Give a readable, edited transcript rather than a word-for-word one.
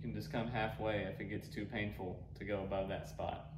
can just come halfway if it gets too painful to go above that spot.